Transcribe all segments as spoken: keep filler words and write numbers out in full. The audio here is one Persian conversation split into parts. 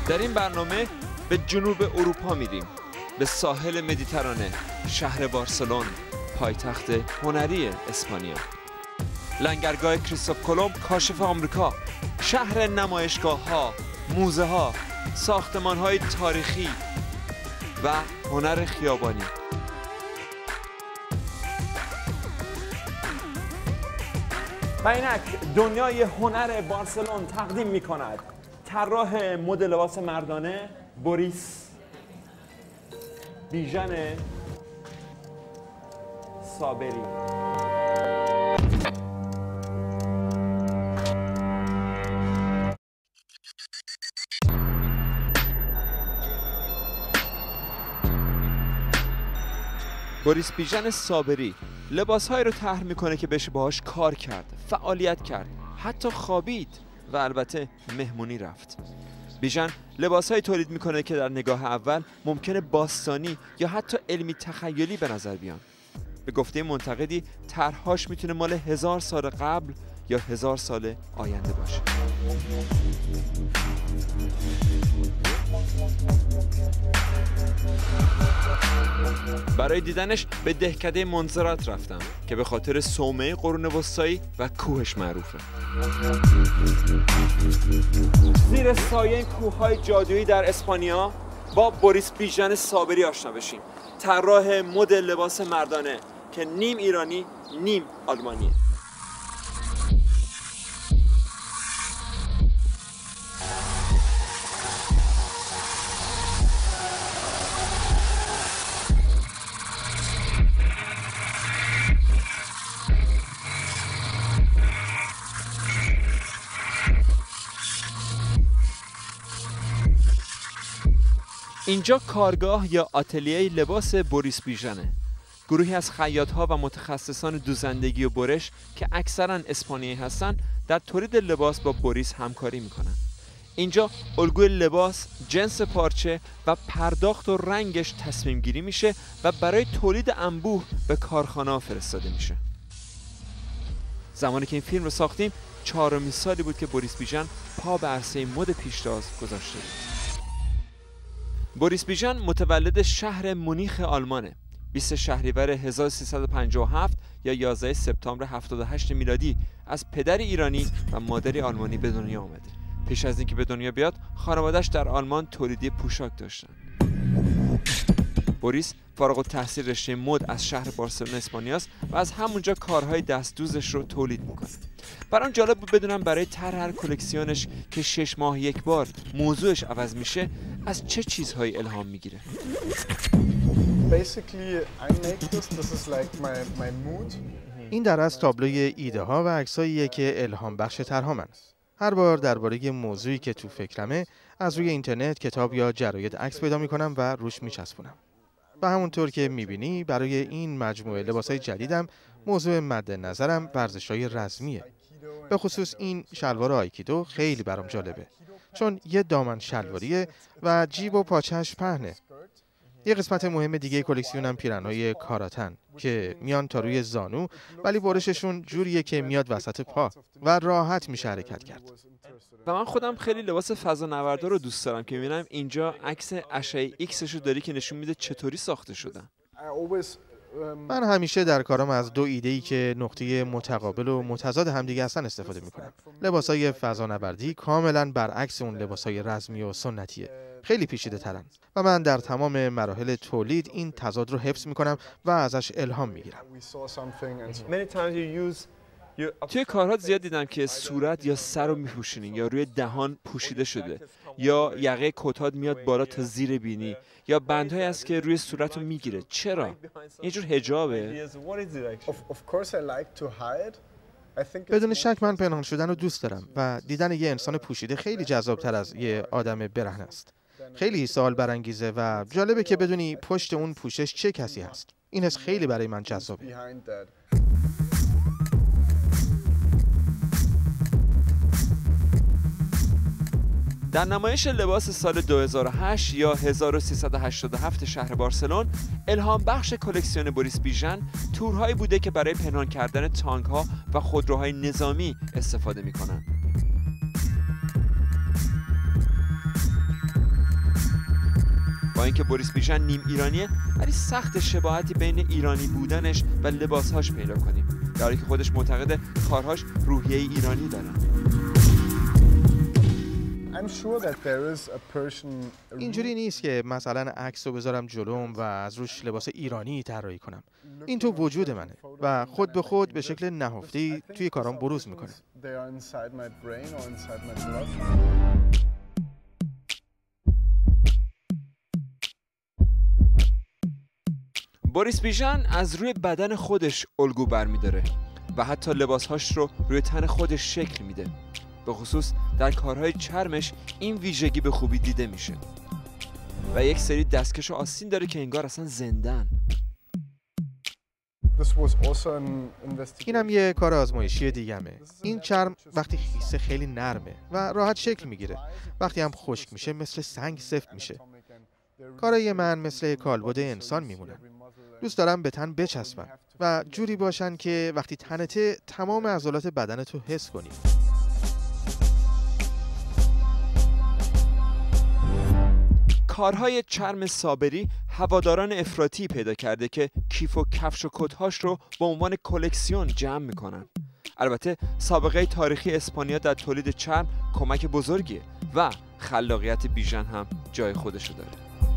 در این برنامه به جنوب اروپا میریم، به ساحل مدیترانه، شهر بارسلون، پایتخت هنری اسپانیا. لنگرگاه کریستوف کلمب کاشف آمریکا، شهر نمایشگاه‌ها، موزه‌ها، ساختمان‌های تاریخی و هنر خیابانی. و اینک دنیای هنر بارسلون تقدیم می‌کند طراح مد لباس مردانه بوریس بیژن صابری. بوریس بیژن صابری لباس‌هایی رو طرح می‌کنه که بشه باهاش کار کرد، فعالیت کرد، حتی خوابید و البته مهمونی رفت. بیژن لباس‌هایی تولید می‌کنه که در نگاه اول ممکنه باستانی یا حتی علمی تخیلی به نظر بیان. به گفته منتقدی طرح‌هاش میتونه مال هزار سال قبل یا هزار سال آینده باشه. برای دیدنش به دهکده مونزرات رفتم که به خاطر صومعه قرون وسطایی و کوهش معروفه. زیر سایه کوه‌های جادویی در اسپانیا با بوریس بیژن صابری آشنا بشیم، طراح مد لباس مردانه که نیم ایرانی نیم آلمانیه. اینجا کارگاه یا آتلیه لباس بوریس بیژنه. گروهی از خیاط‌ها و متخصصان دوزندگی و برش که اکثراً اسپانیایی هستن در تولید لباس با بوریس همکاری میکنن. اینجا الگوی لباس، جنس پارچه و پرداخت و رنگش تصمیم گیری میشه و برای تولید انبوه به کارخانه‌ها فرستاده میشه. زمانی که این فیلم رو ساختیم چهارمین سالی بود که بوریس بیژن پا به عرصه مد پیشتاز گذاشته بود. بوریس بیژن متولد شهر مونیخ آلمانه. بیست شهریور هزار و سیصد و پنجاه و هفت یا یازده سپتامبر هفتاد و هشت میلادی از پدر ایرانی و مادری آلمانی به دنیا آمده. پیش از اینکه به دنیا بیاد خانواده‌اش در آلمان تولیدی پوشاک داشتن. بوریس فارغ التحصیل رشته مد از شهر بارسلون اسپانیاست و از همونجا کارهای دستدوزش رو تولید میکنه. برام جالب بود بدونم برای طرح هر کلکسیونش که شش ماه یک بار موضوعش عوض میشه از چه چیزهایی الهام میگیره. این در از تابلوی ایده ها و عکساییه که الهام بخش طرح‌هامن. هر بار درباره موضوعی که تو فکرمه از روی اینترنت کتاب یا جراید عکس پیدا میکنم و روش میچسبونم. و همونطور که میبینی برای این مجموعه لباسای جدیدم موضوع مد نظرم ورزش‌های رزمیه. به خصوص این شلوار آیکیدو خیلی برام جالبه چون یه دامن شلواریه و جیب و پاچه‌اش پهنه. یه قسمت مهم دیگه کلکسیونم پیرنهای کاراتن که میان تا روی زانو ولی برششون جوریه که میاد وسط پا و راحت میشه حرکت کرد. و من خودم خیلی لباس فضانوردا رو دوست دارم که میبینم اینجا عکس اشعه ایکسش رو داری که نشون میده چطوری ساخته شدن. من همیشه در کارم از دو ایده‌ای که نقطه متقابل و متضاد همدیگه هستن استفاده میکنم. لباسای فضانوردی کاملا برعکس اون لباسای رزمی و سنتیه. خیلی پیچیده ترن و من در تمام مراحل تولید این تضاد رو حفظ میکنم و ازش الهام میگیرم. توی کارها زیاد دیدم که صورت یا سر رو میپوشونی یا روی دهان پوشیده شده یا یقه کتات میاد بالا تا زیر بینی یا بندهایی هست که روی صورت رو میگیره. چرا؟ یه جور حجابه؟ بدون شک من پنهان شدن رو دوست دارم و دیدن یه انسان پوشیده خیلی جذاب‌تر از یه آدم برهنه است. خیلی سوال برانگیزه و جالبه که بدونی پشت اون پوشش چه کسی هست. این حس خیلی برای من جذابه. در نمایش لباس سال دو هزار و هشت یا هزار و سیصد و هشتاد و هفت شهر بارسلون الهام بخش کلکسیون بوریس بیژن تورهایی بوده که برای پنهان کردن تانک‌ها و خودروهای نظامی استفاده می‌کنند. اینکه بوریس بیژن نیم ایرانیه، ولی سخت شباهتی بین ایرانی بودنش و لباسهاش پیدا کنیم، در حالی که خودش معتقده کارهاش روحیه ایرانی دارن. اینجوری نیست که مثلا عکس رو بذارم جلوم و از روش لباس ایرانی طراحی کنم. این تو وجود منه و خود به خود به شکل نهفتی توی کارام بروز میکنه. بوریس بیژن از روی بدن خودش الگو برمی‌داره و حتی لباسهاش رو روی تن خودش شکل میده. به خصوص در کارهای چرمش این ویژگی به خوبی دیده میشه و یک سری دستکش و آستین داره که انگار اصلا زندن. اینم یه کار آزمایشی دیگمه. این چرم وقتی خیسه خیلی نرمه و راحت شکل میگیره، وقتی هم خشک میشه مثل سنگ سفت میشه. کارای من مثل کالبد انسان میمونن. دوست دارم به تن بچسبن و جوری باشن که وقتی تنته تمام عضلات بدنتو حس کنی. کارهای چرم صابری هواداران افراطی پیدا کرده که کیف و کفش و کت‌هاش رو به عنوان کلکسیون جمع میکنن. البته سابقه تاریخی اسپانیا در تولید چرم کمک بزرگیه و خلاقیت بیژن هم جای خودشو داره.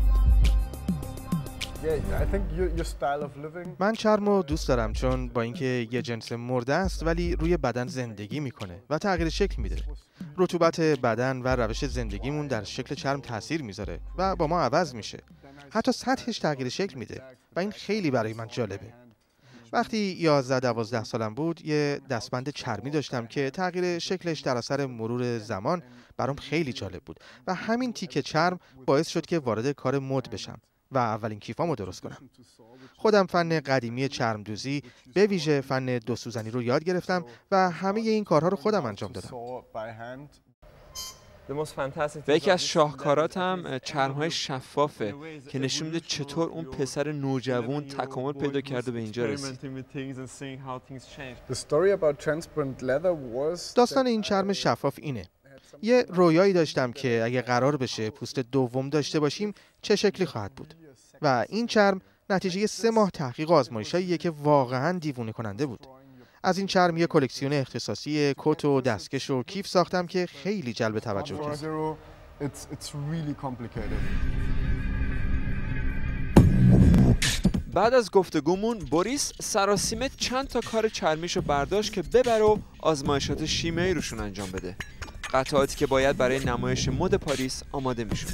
من چرم رو دوست دارم چون با اینکه یه جنس مرده است ولی روی بدن زندگی میکنه و تغییر شکل میده. رطوبت بدن و روش زندگیمون در شکل چرم تاثیر میذاره و با ما عوض میشه. حتی سطحش تغییر شکل میده و این خیلی برای من جالبه. وقتی یازده دوازده سالم بود یه دستبند چرمی داشتم که تغییر شکلش در اثر مرور زمان برام خیلی جالب بود و همین تیکه چرم باعث شد که وارد کار مد بشم و اولین کیفامو درست کنم. خودم فن قدیمی چرمدوزی به ویژه فن دو سوزنی رو یاد گرفتم و همه این کارها رو خودم انجام دادم. و یکی از شاهکارات هم چرم‌های شفافه که نشون میده چطور اون پسر نوجوان تکامل پیدا کرده به اینجا رسید. داستان این چرم شفاف اینه. یه رویایی داشتم که اگه قرار بشه پوست دوم داشته باشیم چه شکلی خواهد بود و این چرم نتیجه سه ماه تحقیق و آزمایشاییه که واقعاً دیوونه کننده بود. از این چرم یه کلکسیون اختصاصی کت و دستکش و کیف ساختم که خیلی جلب توجه کرد. بعد از گفتگومون بوریس سراسیمه چند تا کار چرمیشو برداشت که ببره و آزمایشات شیمیایی روشون انجام بده. قطعاتی که باید برای نمایش مد پاریس آماده میشون.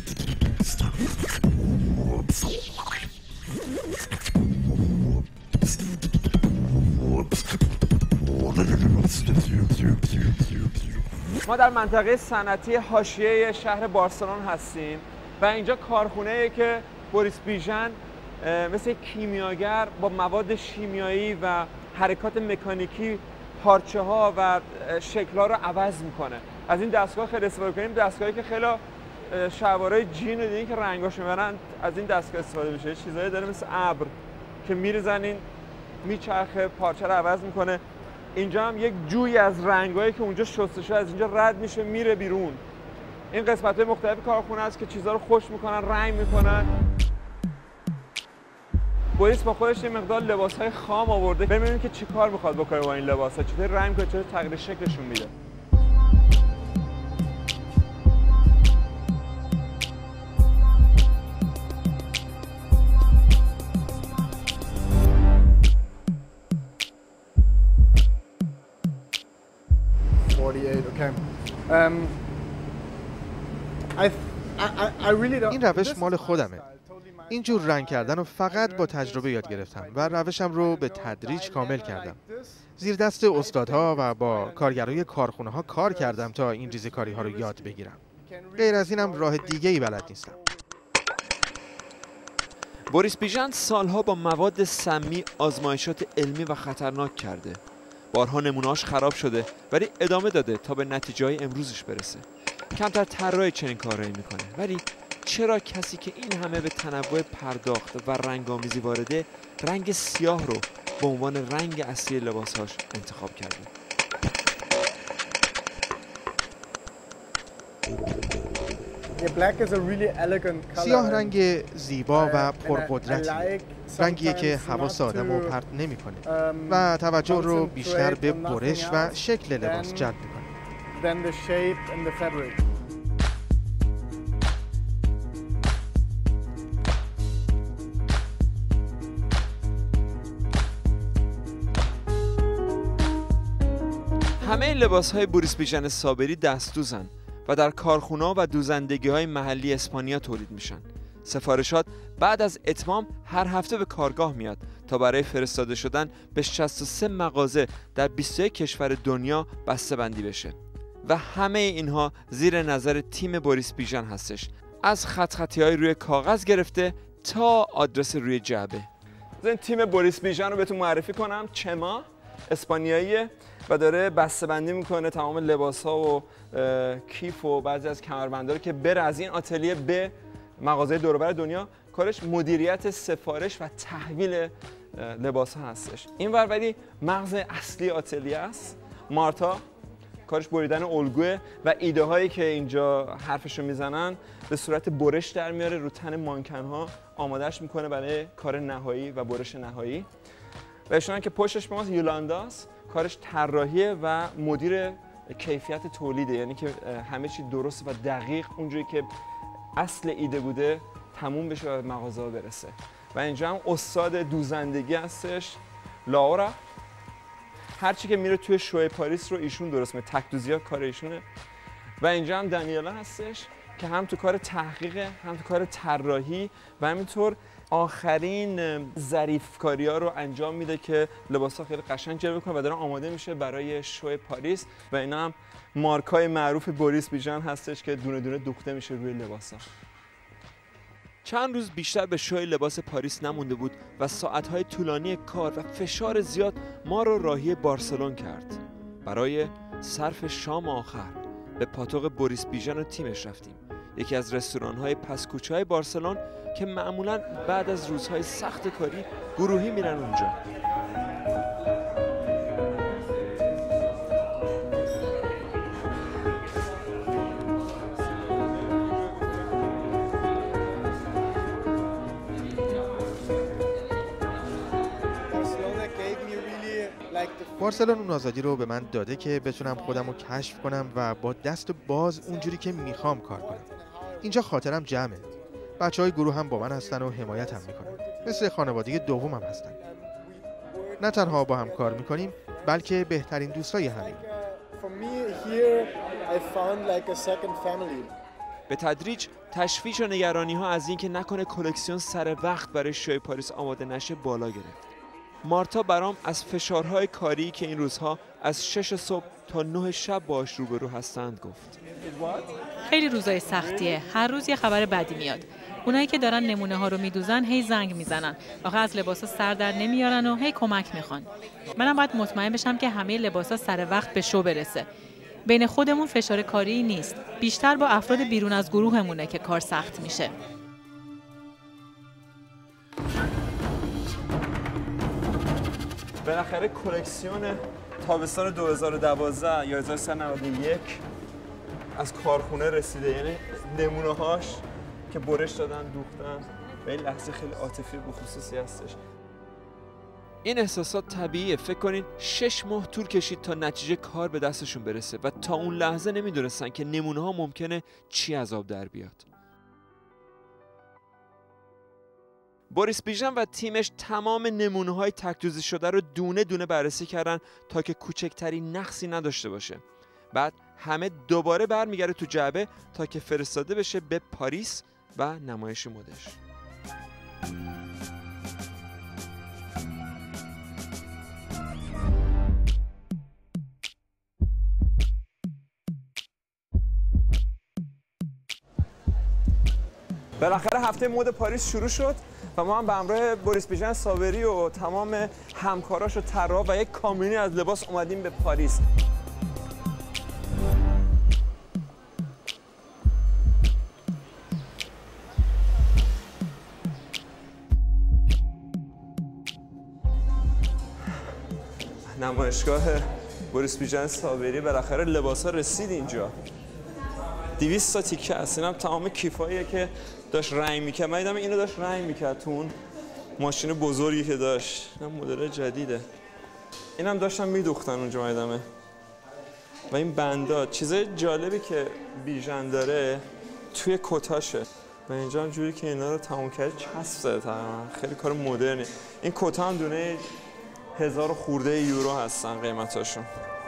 ما در منطقه صنعتی حاشیه شهر بارسلون هستیم و اینجا کارخونه‌ایه که بوریس بیژن مثل کیمیاگر با مواد شیمیایی و حرکات مکانیکی پارچه ها و شکل ها رو عوض میکنه. از این دستگاه خیلی استفاده کنیم، دستگاهی که خیلی شلوارای جین رو دیدین که رنگاش میبرن، از این دستگاه استفاده میشه. چیزایی داره مثل ابر که میریزنین میچرخه پارچه رو عوض میکنه. اینجا هم یک جوی از رنگایی که اونجا شسته شده از اینجا رد میشه میره بیرون. این قسمت‌های مختلف کارخونه است که چیزا رو خشک میکنن، رنگ میکنن. بوریس با خودش یه مقدار لباس‌های خام آورده. ببینیم که چی کار میخواد بکنه با این لباس‌ها، چطور رنگ میکنه، چطور تغییر شکلشون میده. این روش مال خودمه. اینجور رنگ کردن رو فقط با تجربه یاد گرفتم و روشم رو به تدریج کامل کردم. زیر دست استادها و با کارگرای کارخونه ها کار کردم تا این ریزکاری ها رو یاد بگیرم. غیر از اینم راه دیگه ای بلد نیستم. بوریس بیژن سالها با مواد سمی آزمایشات علمی و خطرناک کرده. بارها نمونه‌هاش خراب شده ولی ادامه داده تا به نتیجه‌های امروزش برسه. کمتر طراح چنین کارایی میکنه، ولی چرا کسی که این همه به تنوع پرداخت و رنگامیزی وارده رنگ سیاه رو به عنوان رنگ اصلی لباسهاش انتخاب کرده؟ سیاه رنگ زیبا و پرقدرتی، رنگیه که حواس آدم رو پرت نمی‌کنه و توجه رو بیشتر به برش و شکل لباس جلب می‌کنه. همه لباس‌های بوریس بیژن صابری دست‌دوزن و در کارخونه‌ها و دوزندگی‌های محلی اسپانیا تولید میشن. سفارشات بعد از اتمام هر هفته به کارگاه میاد تا برای فرستاده شدن به شصت و سه مغازه در بیست و یک کشور دنیا بسته‌بندی بشه و همه اینها زیر نظر تیم بوریس بیژن هستش، از خط خطی‌های روی کاغذ گرفته تا آدرس روی جعبه. این تیم بوریس بیژن رو بهتون معرفی کنم. چما اسپانیاییه و داره بسته‌بندی میکنه تمام لباس‌ها و کیف و بعضی از کمربندها رو که بره از این آتلیه به مغازه دور و بر دنیا. کارش مدیریت سفارش و تحویل لباس‌ها هستش. این ور ولی مغز اصلی آتلیه است. مارتا کارش بریدن الگوه و ایده هایی که اینجا حرفشو میزنن به صورت برش در میاره رو تن مانکن‌ها، آمادهش میکنه برای کار نهایی و برش نهایی. و اشون که پشتش به ما یولانداست، کارش طراحیه و مدیر کیفیت تولیده، یعنی که همه چی درست و دقیق اونجوری که اصل ایده بوده تموم بشه و به مغازه برسه. و اینجا هم استاد دوزندگی هستش، لاورا. هرچی که میره توی شو پاریس رو ایشون درست میکنه، تک دوزی‌ها کار ایشونه. و اینجا هم دانیلا هستش که هم تو کار تحقیق، هم تو کار طراحی و همینطور آخرین ظریف‌کاری‌ها رو انجام میده که لباس‌ها خیلی قشنگ جلوه کنه و داره آماده میشه برای شو پاریس. و اینا هم مارکای معروف بوریس بیژن هستش که دونه دونه دوخته میشه روی لباس‌ها. چند روز بیشتر به شوی لباس پاریس نمونده بود و ساعت‌های طولانی کار و فشار زیاد ما رو راهی بارسلون کرد. برای صرف شام آخر به پاتوق بوریس بیژن و تیمش رفتیم، یکی از رستوران‌های پس کوچه‌های بارسلون که معمولاً بعد از روزهای سخت کاری گروهی میرن اونجا. بارسلون اون آزادی رو به من داده که بتونم خودم رو کشف کنم و با دست باز اونجوری که میخوام کار کنم. اینجا خاطرم جمعه. بچه های گروه هم با من هستن و حمایت هم میکنن. مثل خانواده دوم هم هستن. نه تنها با هم کار میکنیم بلکه بهترین دوستای همیم. به تدریج تشویش و نگرانی ها از اینکه نکنه کلکسیون سر وقت برای شوی پاریس آماده نشه بالا گرفت. مارتا برام از فشارهای کاری که این روزها از شش صبح تا نه شب باش روبرو هستند گفت. خیلی روزای سختیه. هر روز یه خبر بدی میاد. اونایی که دارن نمونه ها رو میدوزن هی زنگ میزنن. آخه از لباسا سر در نمیارن و هی کمک میخوان. منم باید مطمئن بشم که همه لباسا سر وقت به شو برسه. بین خودمون فشار کاری نیست. بیشتر با افراد بیرون از گروهمونه که کار سخت میشه. بالاخره کلکسیون تابستان دو هزار و دوازده یا هزار و سیصد و نود و یک از کارخونه رسیده، یعنی نمونه هاش که برش دادن دوختن و این لحظه خیلی عاطفی به خصوصی هستش. این احساسات طبیعیه. فکر کنین شش ماه طول کشید تا نتیجه کار به دستشون برسه و تا اون لحظه نمیدونستن که نمونه ها ممکنه چی از آب در بیاد. بوریس بیژن و تیمش تمام نمونه‌های تک‌دوزی شده رو دونه دونه بررسی کردن تا که کوچکترین نقصی نداشته باشه. بعد همه دوباره برمیگرده تو جعبه تا که فرستاده بشه به پاریس و نمایش مدش. بالاخره هفته مد پاریس شروع شد و ما هم به همراه بوریس بیژن صابری و تمام همکاراش و طراح و یک کامیونی از لباس اومدیم به پاریس. نمایشگاه بوریس بیژن صابری، بالاخره لباسا رسید اینجا. دویست تا تیکه هست. اینم تمام کیفاییه که داشت رنگ میکرد. من دیدم اینو داشت رنگ میکرد تو اون ماشین بزرگی که داشت. این مدل جدیده. اینم داشتم میدوختن اونجا دیدمه. و این بندا چیز جالبی که بیژن داره توی کتاشه. و اینجا هم جوری که اینا رو تموم کرد چسب زده تقریبا. خیلی کار مدرنی. این کتا هم دونه هزار خورده یورو هستن قیمتاشون.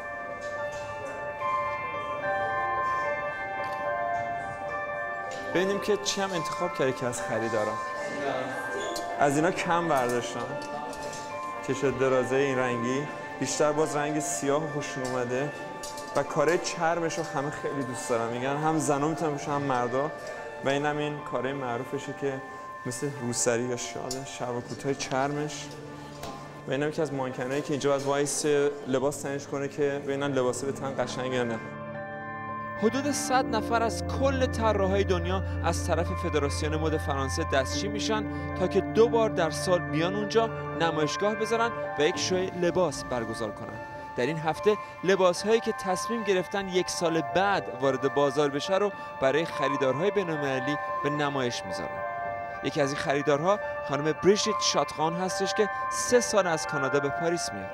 ببینیم که چی هم انتخاب کرده که از خریدارا. از اینا کم برداشتم. چشم درازه این رنگی. بیشتر باز رنگ سیاه خوششون اومده. و کاره چرمش رو همه خیلی دوست دارن. میگن هم زنا میتونن باشن هم مردا. و اینم این کاره معروفشه که مثل روسری یا شال شلوار کوتاه چرمش. و اینم یکی از مانکنایی که اینجا باید وایس لباس تنش کنه که ببینن لباسه به تن قشنگه یا نه. حدود صد نفر از کل طراحای دنیا از طرف فدراسیون مد فرانسه دستچین میشن تا که دو بار در سال بیان اونجا نمایشگاه بذارن و یک شوی لباس برگزار کنن. در این هفته لباس‌هایی که تصمیم گرفتن یک سال بعد وارد بازار بشه رو برای خریدارهای بین‌المللی به نمایش میذارن. یکی از این خریدارها خانم بریژیت شاتقان هستش که سه سال از کانادا به پاریس میاد.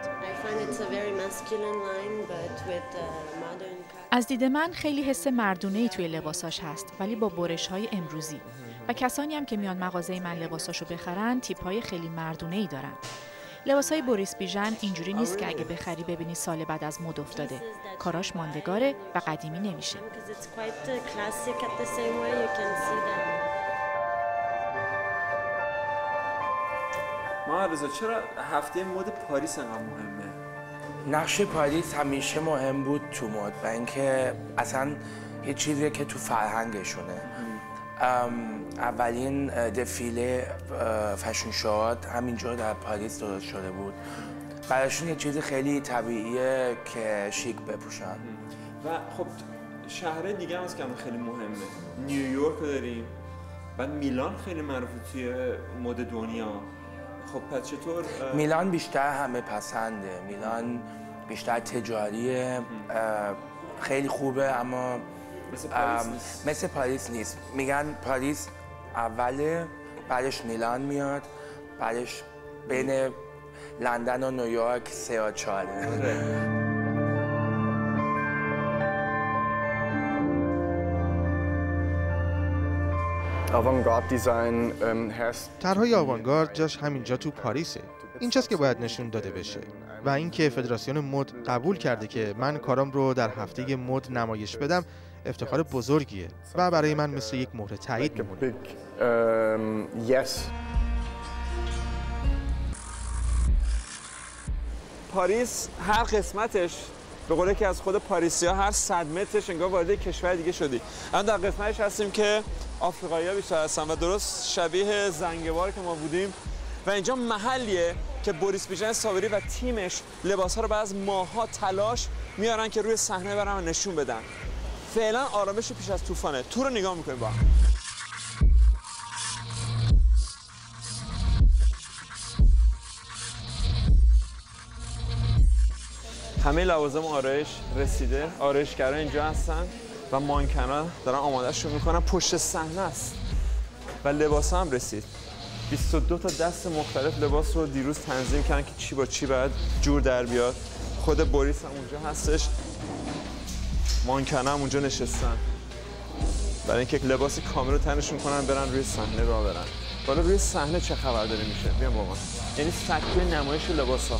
از دید من خیلی حس مردونه‌ای توی لباساش هست، ولی با برش‌های امروزی. و کسانی هم که میان مغازه من لباساشو بخرن تیپ‌های خیلی مردونه‌ای دارن. لباسای بوریس بیژن اینجوری نیست که اگه بخری ببینی سال بعد از مد افتاده. کاراش ماندگاره و قدیمی نمیشه. ما رضا چرا هفته مد پاریس انقدر مهمه؟ نقش پاریس همیشه مهم بود تو مد و اینکه اصلا یه چیزیه که تو فرهنگشونه. اولین دفیله فشن شوات همینجا در پاریس درست شده بود. براشون یه چیز خیلی طبیعیه که شیک بپوشن. و خب شهرهای دیگه هم هست که خیلی مهمه. نیویورک داریم، بعد میلان خیلی معروفه توی مد دنیا. خب پس چطور؟ میلان بیشتر همه پسنده. میلان بیشتر تجاریه، خیلی خوبه اما مثل پاریس نیست. مثل پاریس نیست. میگن پاریس اوله، بعدش میلان میاد، بعدش بین لندن و نیویورک سه یا چهاره. آوانگارد دیزاین هست. طرحهای آوانگارد جاش همینجا تو پاریسه. اینجاست که باید نشون داده بشه. و اینکه فدراسیون مد قبول کرده که من کارام رو در هفته مد نمایش بدم افتخار بزرگیه و برای من مثل یک مهر تایید میمونه. پاریس هر قسمتش به قولی که از خود پاریسیا هر صد مترش انگار وارد کشور دیگه شدی. الان در قسمتش هستیم که آفریقایی‌ها بیشتر هستن و درست شبیه زنگبار که ما بودیم و اینجا محلیه که بوریس بیژن صابری و تیمش لباس‌ها رو بعد از ماه‌ها تلاش میارن که روی صحنه برن و نشون بدن. فعلا آرامش پیش از طوفانه. تو رو نگاه می‌کنیم با هم. همه لوازم آرایش رسیده. آرایشگرا اینجا هستن و مانکنا دارن آماده‌شون میکنن. پشت صحنه است و لباس هم رسید. بیست و دو تا دست مختلف لباس رو دیروز تنظیم کردن که چی با چی باید جور در بیاد. خود بوریس هم اونجا هستش. مانکنا هم اونجا نشستن برای اینکه لباس کامل رو تنشون کنن برن روی صحنه راه برن. حالا روی صحنه چه خبر داره میشه؟ بیام واقعا. یعنی سکوی نمایش لباس‌ها.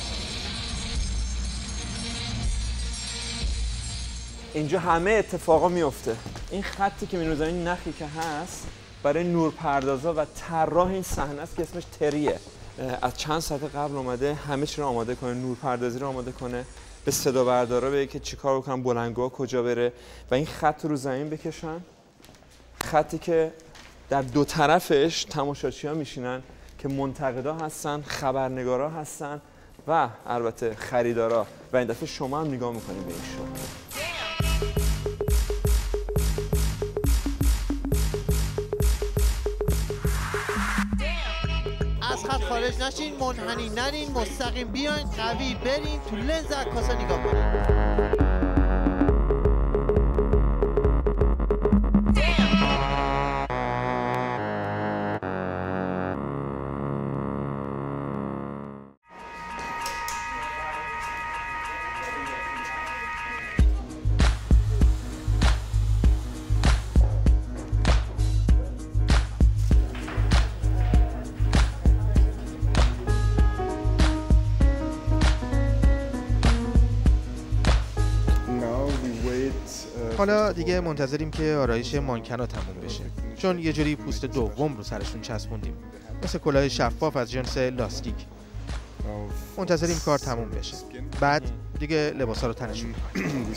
اینجا همه اتفاقا میفته. این خطی که می‌نوزن، این نخی که هست برای نورپردازا و طراح این صحنه است که اسمش تریه. از چند ساعت قبل اومده همه چی رو آماده کنه، نورپردازی رو آماده کنه، به صدا بردارا بگه که چیکار بکنن، بلندگوها کجا بره و این خط رو زمین بکشن. خطی که در دو طرفش تماشاچی‌ها میشینن که منتقدا هستن، خبرنگارا هستن و البته خریدارا و این دفعه شما هم نگاه می‌کنید به این شو. از خط خارج نشین، منحنی نرین، مستقیم بیاین، قوی برین، تو لنز عکاسا نگاه کنین. حالا دیگه منتظریم که آرایش مانکن ها تموم بشه، چون یه جوری پوست دوم رو سرشون چسبوندیم، مثل کلاه شفاف از جنس لاستیک. منتظریم کار تموم بشه، بعد دیگه لباسا رو تنشون می‌کنیم.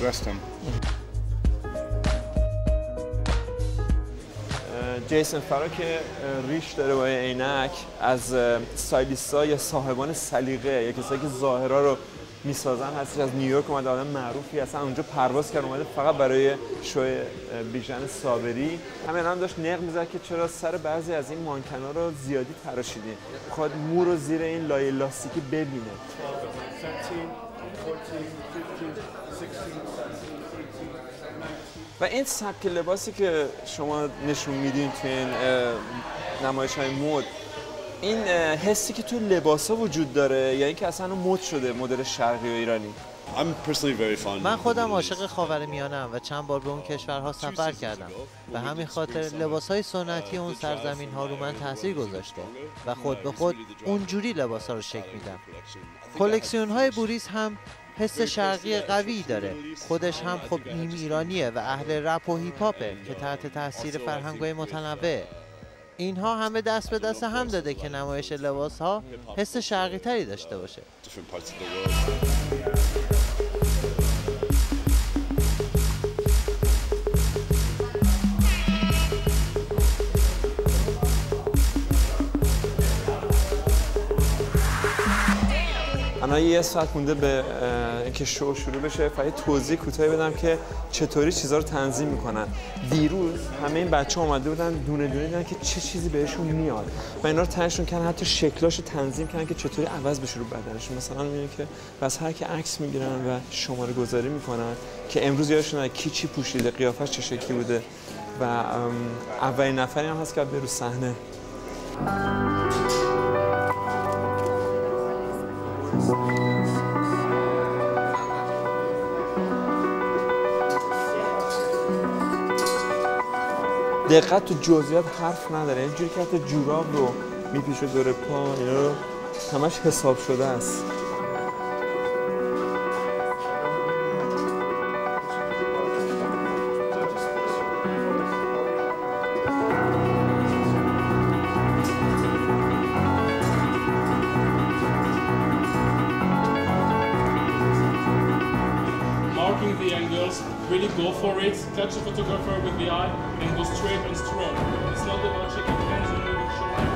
جیسن فرا که ریش داره با عینک، از استایلیست‌ها یا صاحبان سلیقه یا کسایی که ظاهرا رو میسازن هستش، از نیویورک اومده، آدم معروفی اصلا اونجا پرواز کرد اومده فقط برای شو بیژن صابری. همین هم داشت نق میزد که چرا سر بعضی از این مانکنا رو زیادی تراشیدین، میخواد مو رو زیر این لایه لاستیکی ببینه. و این سبک لباسی که شما نشون میدین تو این نمایش‌های مد، این حسی که تو لباسا وجود داره یا اینکه اصلا مد شده مدل شرقی و ایرانی؟ من خودم عاشق خاورمیانه‌ام و چند بار به اون کشورها سفر کردم. به همین خاطر لباس‌های سنتی اون سرزمین‌ها رو من تاثیر گذاشته و خود به خود اونجوری لباس‌ها رو شکل میدم. کلکسیون‌های بوریس هم حس شرقی قوی داره. خودش هم خب نیم ایرانیه و اهل رپ و هیپ هاپه که تحت تاثیر فرهنگ‌های متنوع. اینها همه دست به دست هم داده که نمایش لباس‌ها حس شرقی تری داشته باشه. الان یه ساعت مونده به اینکه شو شروع بشه. فقط توضیح کوتاهی بدم که چطوری چیزا رو تنظیم میکنن. دیروز همه این بچه‌ها اومده بودن دونه دونه دیدن که چه چیزی بهشون میاد و اینا رو تنشون کردن، حتی شکلاشو تنظیم کردن که چطوری عوض بشه رو بدنشون. مثلا میبینید که بس هر کی عکس میگیرن و شماره گذاری میکنن که امروز یادشون کی چی پوشیده، قیافش چه شکلی بوده و اولین نفری هم هست که بره رو صحنه. دقت تو جزئیات حرف نداره، اینجوری که حتی جوراب رو میپیشه دور پا، اینا رو همش حساب شده است. Really go for it, touch the photographer with the eye and go straight and strong. It's not about checking hands or moving shoulders.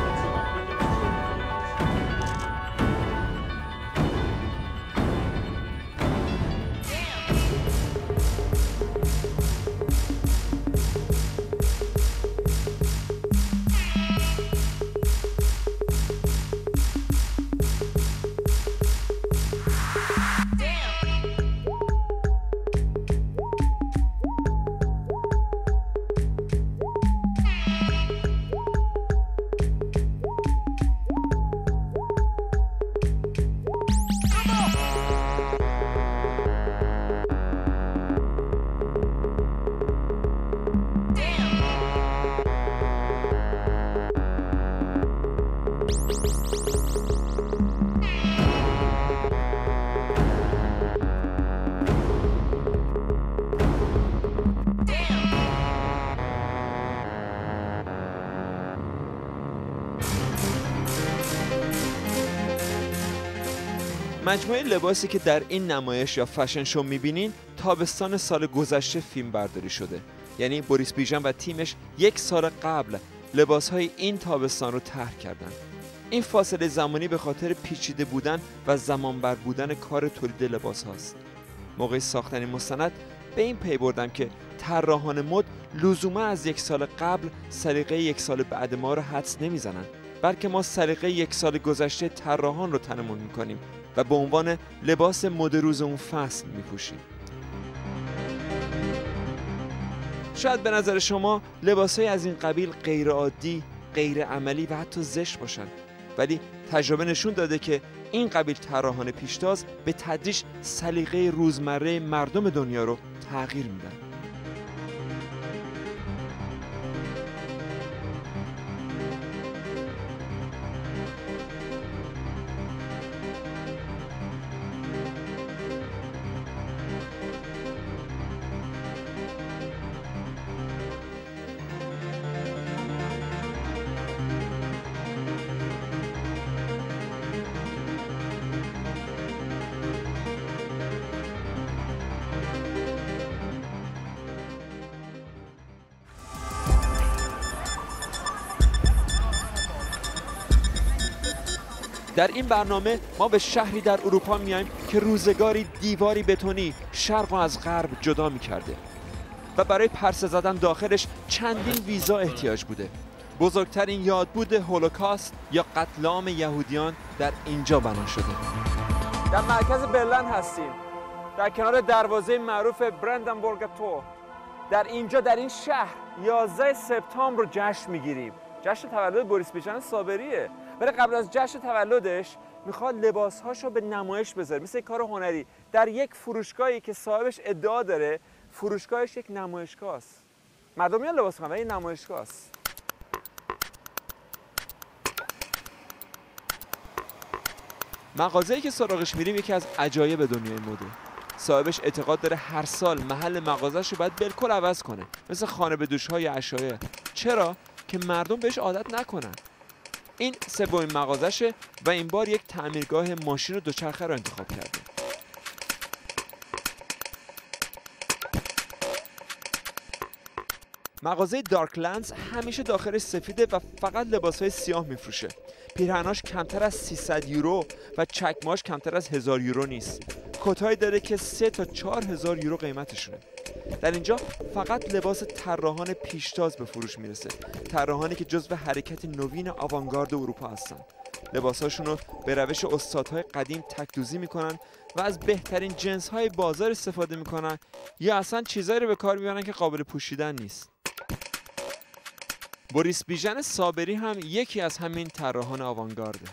مجموعه لباسی که در این نمایش یا فشن شو میبینین تابستان سال گذشته فیلم برداری شده. یعنی بوریس بیژن و تیمش یک سال قبل لباسهای این تابستان رو طرح کردن. این فاصله زمانی به خاطر پیچیده بودن و زمانبر بودن کار تولید لباس هاست. موقع ساختن این مستند به این پی بردم که طراحان مد لزوما از یک سال قبل سلیقه یک سال بعد ما رو حدس نمیزنن، بلکه ما سلیقه یک سال گذشته طراحان رو تنمون میکنیم و به عنوان لباس مد روز اون فصل میپوشیم. شاید به نظر شما لباسهای از این قبیل غیر عادی، غیر عملی و حتی زشت باشن، ولی تجربه نشون داده که این قبیل طراحان پیشتاز به تدریج سلیقه روزمره مردم دنیا رو تغییر میدن. در این برنامه ما به شهری در اروپا میایم که روزگاری دیواری بتونی شرق از غرب جدا میکرده و برای پرسه زدن داخلش چندین ویزا احتیاج بوده. بزرگترین یادبود هولوکاست یا قتل عام یهودیان در اینجا بنا شده. در مرکز برلین هستیم، در کنار دروازه معروف براندنبورگ تور. در اینجا در این شهر یازده سپتامبر رو جشن میگیریم. جشن تولد بوریس بیژن صابریه. ولی قبل از جشن تولدش میخواد لباسهاشو به نمایش بذاره، مثل یک کار هنری در یک فروشگاهی که صاحبش ادعا داره فروشگاهش یک نمایشگاه است. مردم میان لباس میخرن، این نمایشگاه است. مغازه‌ای که سراغش میریم یکی از عجایب دنیای مده. صاحبش اعتقاد داره هر سال محل مغازه‌ش رو باید بالکل عوض کنه، مثل خانه به دوش‌های عشایه. چرا؟ که مردم بهش عادت نکنن. این سومین مغازه‌شه و این بار یک تعمیرگاه ماشین و دوچرخه رو انتخاب کرده. مغازه دارکلندز همیشه داخلش سفیده و فقط لباس‌های سیاه میفروشه. پیرهناش کمتر از سیصد یورو و چکماش کمتر از هزار یورو نیست. کتایی داره که سه تا چهار هزار یورو قیمتشونه. در اینجا فقط لباس طراحان پیشتاز به فروش میرسه. طراحانی که جزو حرکت نوین آوانگارد اروپا هستن. لباساشون رو به روش استادهای قدیم تک‌دوزی میکنن و از بهترین جنس‌های بازار استفاده میکنن یا اصلا چیزایی رو به کار میبرن که قابل پوشیدن نیست. بوریس بیژن صابری هم یکی از همین طراحان آوانگارده.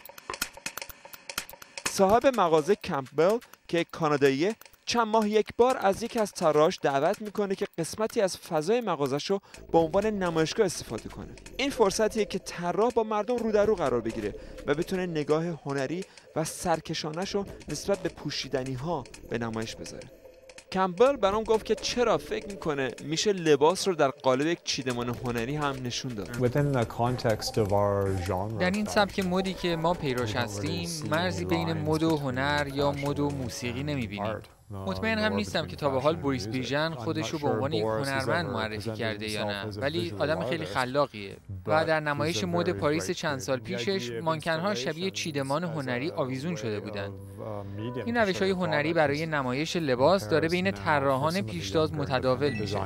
صاحب مغازه کمپبل که کاناداییه چند ماه یک بار از یکی از طراحاش دعوت میکنه که قسمتی از فضای مغازش رو به عنوان نمایشگاه استفاده کنه. این فرصتیه که طراح با مردم رو در رو قرار بگیره و بتونه نگاه هنری و سرکشانش رو نسبت به پوشیدنی ها به نمایش بذاره. کمپبل برام گفت که چرا فکر میکنه میشه لباس رو در قالب یک چیدمان هنری هم نشون داد. در این سبک مدی که ما پیروش هستیم، مرزی بین مد و هنر یا مد و موسیقی نمیبینیم. مطمئن هم نیستم که تا به حال بوریس بیژن خودش رو به عنوان یک هنرمند معرفی کرده یا نه، ولی آدم خیلی خلاقیه و در نمایش مد پاریس چند سال پیشش مانکن‌ها شبیه چیدمان هنری آویزون شده بودند. این روش‌های هنری برای نمایش لباس داره بین طراحان پیشتاز متداول میشه.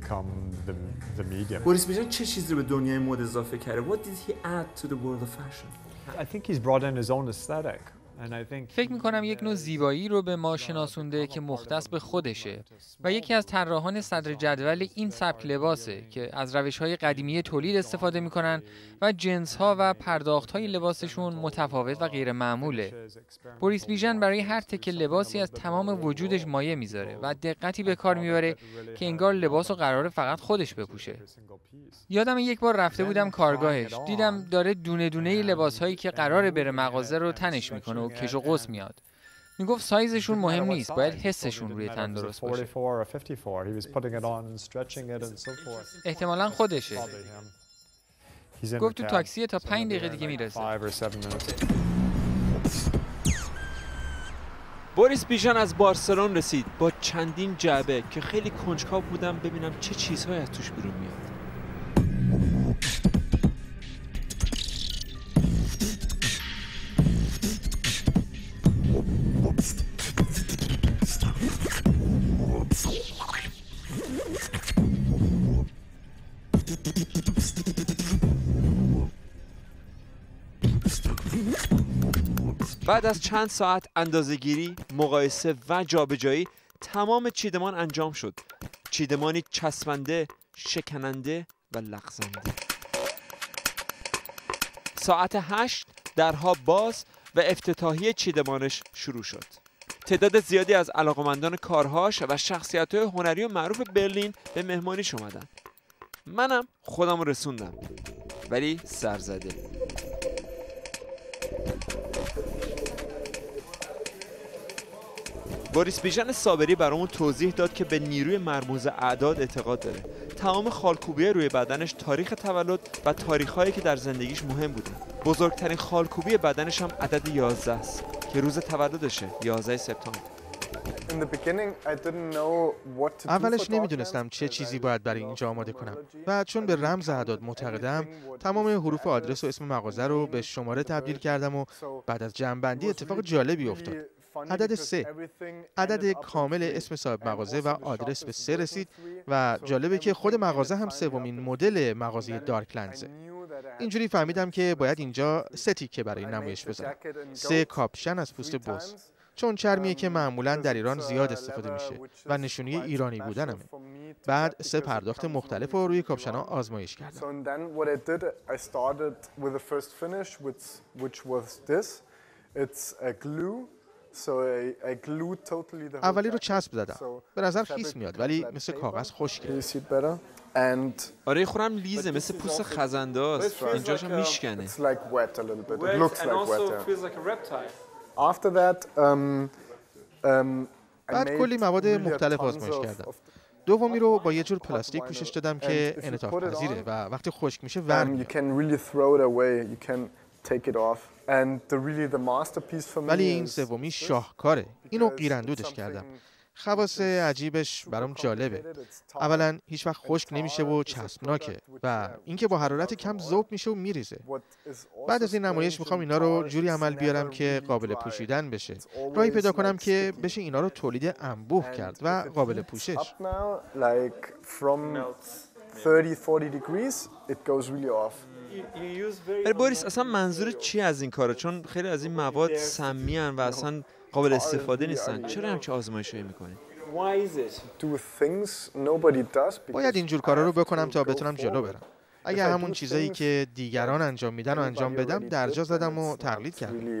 بوریس بیژن چه چیزی رو به دنیای مد اضافه کرده؟ What did he add to the world of fashion? I think he's brought in his own aesthetic. فکر میکنم یک نوع زیبایی رو به ما شناسونده که مختص به خودشه و یکی از طراحان صدر جدول این سبک لباسه که از روش‌های قدیمی تولید استفاده میکنن و جنس‌ها و پرداخت‌های لباسشون متفاوت و غیر معموله. بوریس بیژن برای هر تکه لباسی از تمام وجودش مایه میذاره و دقتی به کار میبره که انگار لباس رو قراره فقط خودش بپوشه. یادم یک بار رفته بودم کارگاهش، دیدم داره دونه دونه لباس‌هایی که قراره بره مغازه رو تنش میکنه و کش و قوس میاد. میگفت سایزشون مهم نیست، باید حسشون روی تن درست باشه. احتمالاً خودشه. گفت تو تاکسی تا پنج دقیقه دیگه میرسه. بوریس بیژن از بارسلون رسید با چندین جعبه که خیلی کنجکاو بودم ببینم چه چیزهایی از توش بیرون میاد. بعد از چند ساعت اندازه‌گیری، مقایسه و جابجایی تمام چیدمان انجام شد. چیدمانی چسبنده، شکننده و لغزنده. ساعت هشت درها باز و افتتاحیه چیدمانش شروع شد. تعداد زیادی از علاقمندان کارهاش و شخصیت‌های هنری و معروف برلین به مهمانیش اومدن. منم خودم رسوندم، ولی سرزده. بوریس بیژن صابری برامون توضیح داد که به نیروی مرموز اعداد اعتقاد داره. تمام خالکوبی روی بدنش تاریخ تولد و تاریخ‌هایی که در زندگیش مهم بوده. بزرگترین خالکوبی بدنش هم عدد یازده است که روز تولدشه، یازده سپتامبر. اولش نمیدونستم چه چیزی باید برای اینجا آماده کنم و چون به رمز اعداد معتقدم تمام حروف آدرس و اسم مغازه رو به شماره تبدیل کردم و بعد از جمع‌بندی اتفاق جالبی افتاد. عدد سه، عدد کامل اسم صاحب مغازه و آدرس به سه رسید و جالبه که خود مغازه هم سومین مدل مغازه دارکلندزه. اینجوری فهمیدم که باید اینجا سه تیکه برای نمایش بذارم. سه کاپشن از پوست بز، چون چرمیه که معمولاً در ایران زیاد استفاده میشه و نشونی ایرانی بودنمه. بعد سه پرداخت مختلف رو روی کاپشن‌ها آزمایش کردم. اولی رو چسب زدم. به نظر خیس میاد ولی مثل کاغذ خشکه. آره خورم لیزه، مثل پوست خزنده‌است. اینجاش هم میشکنه. بعد کلی مواد مختلف آزمایش کردم. دومی رو با یه جور پلاستیک پوشش دادم که انعطاف پذیره و وقتی خشک میشه ور میاد. ولی این سومی شاهکاره. اینو قیراندودش کردم. خواص عجیبش برام جالبه. اولا هیچ وقت خشک نمیشه و چسبناکه و اینکه با حرارت کم ذوب میشه و میریزه. بعد از این نمایش میخوام اینا رو جوری عمل بیارم که قابل پوشیدن بشه. راهی پیدا کنم که بشه اینا رو تولید انبوه کرد و قابل پوشش. ولی بوریس اصلا منظور چی از این کاره؟ چون خیلی از این مواد سمی ان و اصلا قابل استفاده نیستن. چرا همچه آزمایشایی میکنی؟ باید اینجور کارا رو بکنم تا بتونم جلو برم. اگه همون چیزایی که دیگران انجام میدن و انجام بدم درجا زدم و تقلید کردم.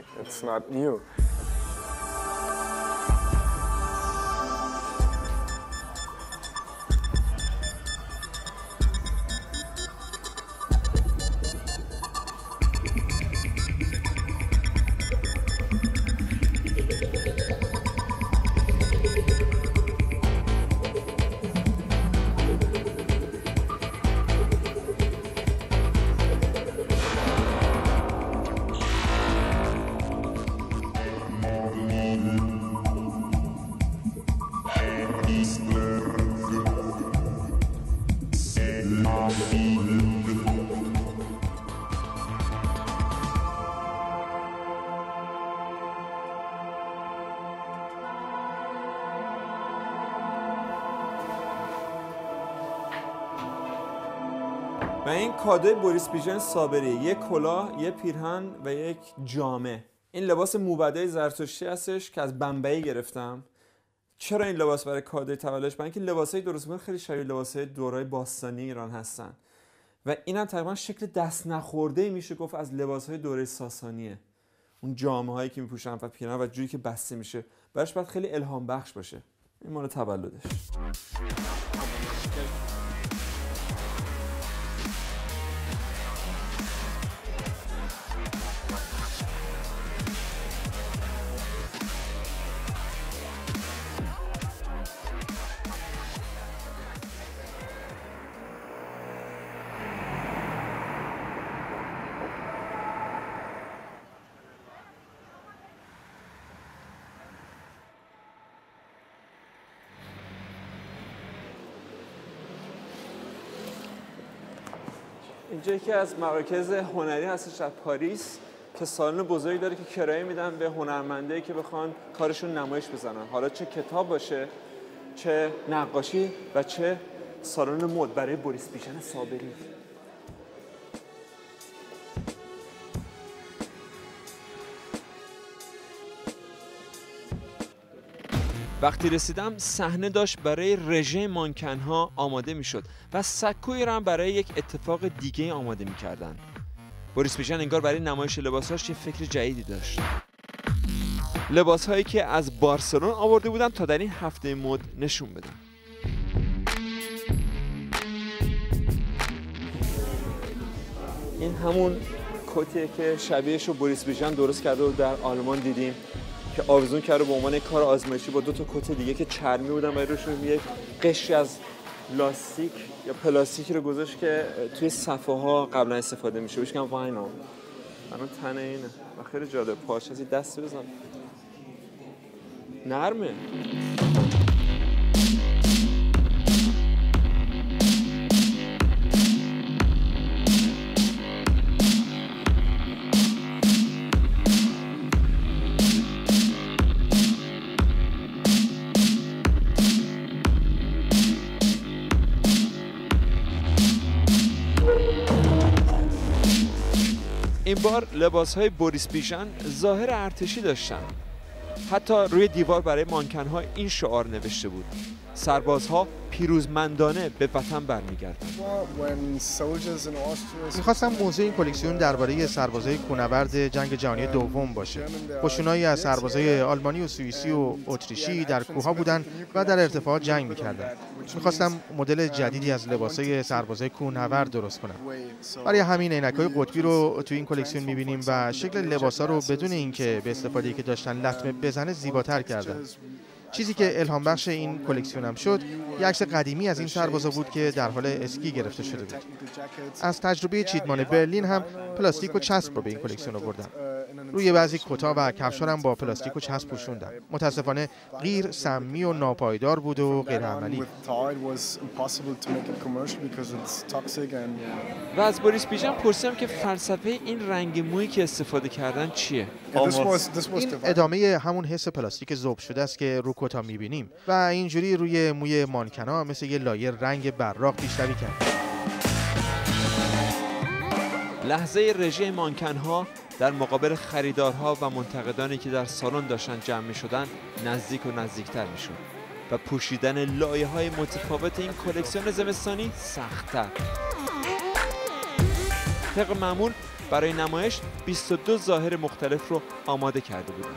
و این کادوی بوریس بیژن صابری، یک کلاه، یک پیرهن و یک جامه. این لباس موبدای زرتشتی هستش که از بمبئی گرفتم. چرا این لباس برای کادوی تولدش؟ برای اینکه لباسای درست می‌کنن خیلی شبیه لباسای دورای باستانی ایران هستن و اینم تقریبا شکل دست نخورده میشه گفت از لباسهای دوره ساسانیه. اون جامه‌هایی که میپوشن و پیرهن و جوری که بسته میشه براش باید خیلی الهام بخش باشه. این مال تولدش. اینجا یکی از مراکز هنری هستش در پاریس که سالن بزرگی داره که کرایه میدن به هنرمندایی که بخوان کارشون نمایش بزنن. حالا چه کتاب باشه، چه نقاشی و چه سالن مد برای بوریس بیژن صابری. وقتی رسیدم صحنه داشت برای رژه مانکن‌ها آماده میشد و سکویی را هم برای یک اتفاق دیگه آماده میکردن. بوریس بیژن انگار برای نمایش لباساش یه فکر جدیدی داشت. لباسهایی که از بارسلون آورده بودن تا در این هفته مد نشون بدن. این همون کتیه که شبیهش رو بوریس بیژن درست کرده و در آلمان دیدیم که آویزون کرده به عنوان کار آزمایشی با دو تا کت دیگه که چرمی بودن و روشون یک قشری از لاستیک یا پلاستیکی رو گذاشت که توی صفحه ها قبلا استفاده میشه. بهش میگن واینل. الان تنه اینه و خیلی جالب. پارچه از دست بزن. نرمه. این بار لباس‌های بوریس بیژن ظاهر ارتشی داشتن. حتی روی دیوار برای مانکن‌ها این شعار نوشته بود: سربازها پیروزمندانه به وطن برمیگردند. میخواستم موضوع این کلکسیون درباره سربازای کوهنورد جنگ جهانی دوم باشه. قشونایی از سربازای آلمانی و سوئیسی و اتریشی در کوه‌ها بودن و در ارتفاع جنگ میکردن. میخواستم مدل جدیدی از لباسای سربازای کوهنورد درست کنم. برای همین عینک‌های قطبی رو تو این کلکسیون میبینیم و شکل لباسا رو بدون اینکه به استفاده‌ای که داشتن لطمه بزنه زیباتر کردن. چیزی که الهام بخش این کلکسیون هم شد، یک عکس قدیمی از این سربازا بود که در حال اسکی گرفته شده بود. از تجربه چیدمان برلین هم پلاستیک و چسب رو به این کلکسیون آوردن. روی بعضی کتا و کفش‌ها هم با پلاستیک و چسب پوشوندن. متاسفانه غیر سمی و ناپایدار بود و غیر عملی. و از بوریس بیژن پرسیدم که فلسفه این رنگ مویی که استفاده کردن چیه؟ این ادامه همون حس پلاستیک ذوب شده است که رو کتا می‌بینیم و اینجوری روی موی مانکنا مثل یه لایه رنگ براق پیشروی کرد. لحظه رژه مانکن‌ها در مقابل خریدارها و منتقدانی که در سالن داشتن جمع می‌شدن نزدیک و نزدیکتر می‌شد و پوشیدن لایه‌های متفاوت این کلکسیون زمستانی سخت‌تر. طبق معمول برای نمایش بیست و دو ظاهر مختلف رو آماده کرده بودند.